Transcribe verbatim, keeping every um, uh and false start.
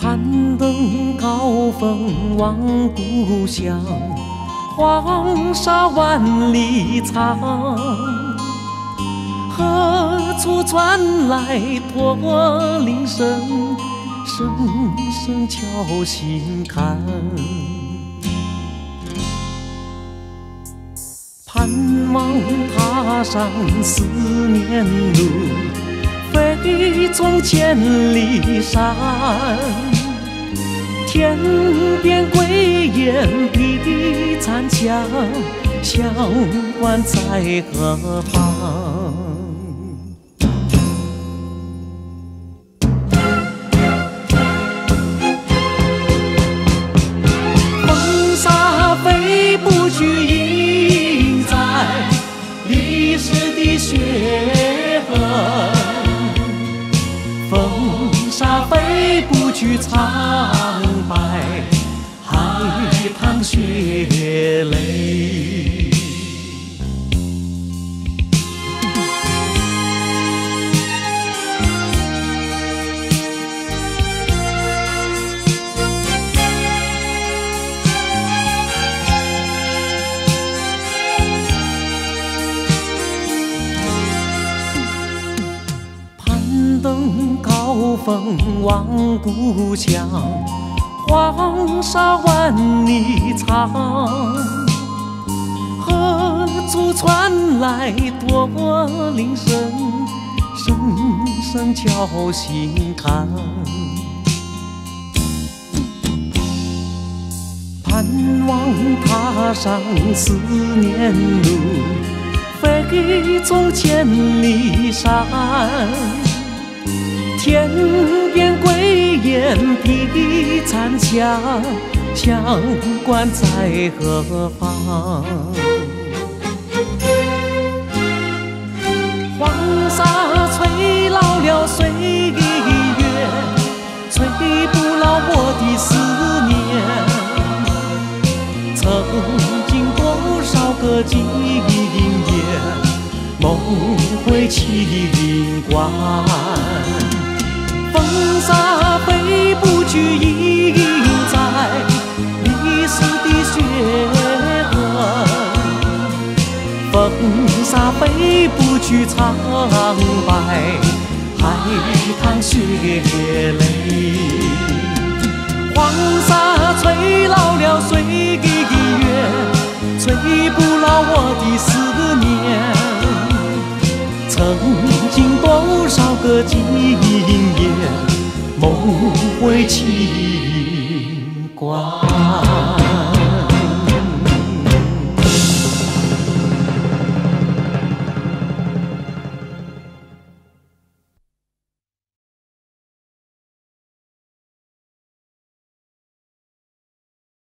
攀登高峰望故乡，黄沙万里长。何处传来驼铃声？声声敲心坎。盼望踏上思念路，飞纵千里山。天边归雁披残枪，乡关在何方？风沙飞不去，印在历史的血痕。风沙飞不去，苍白海棠血泪。攀登高峰望故乡，黄沙万里长。何处传来驼铃声？声声敲心坎。盼望踏上思念路，飞纵千里山。天边归雁披残枪，乡关在何方？黄沙吹老了岁月，吹不老我的思念。曾经多少个今夜，梦回秦关。风沙飞不去，印在历史的血痕。风沙飞不去，苍白海棠血泪。黄沙吹老了岁月，吹不老我的思念。曾经多少个今夜，梦回秦关。